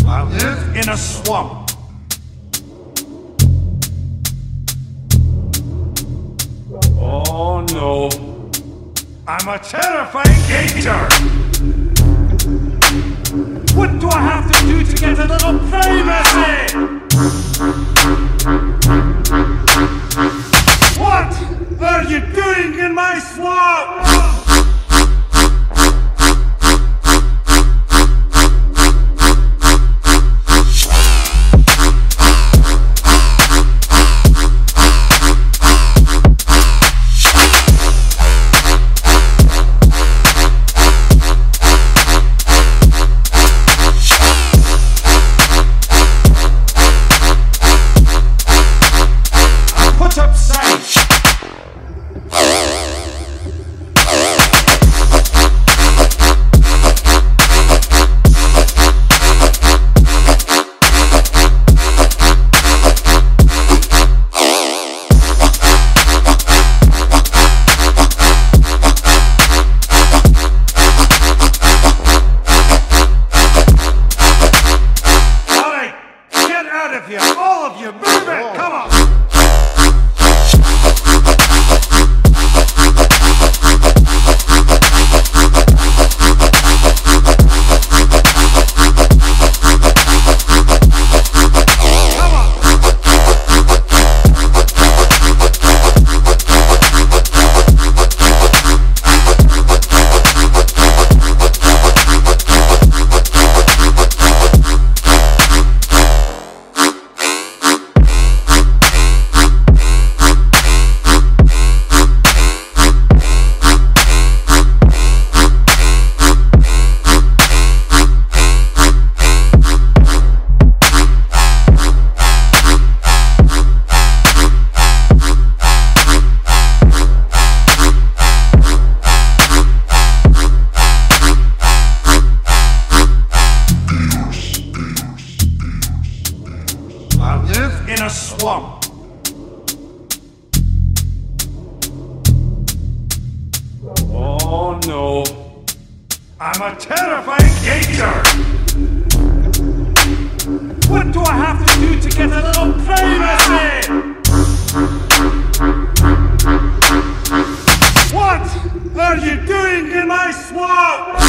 I live in a swamp. Oh no. I'm a terrifying gator! What do I have to do to get a little privacy? What are you doing in my swamp? All of you, move it! Come on! I live in a swamp. Oh no. I'm a terrifying gator! What do I have to do to get a little privacy? What are you doing in my swamp?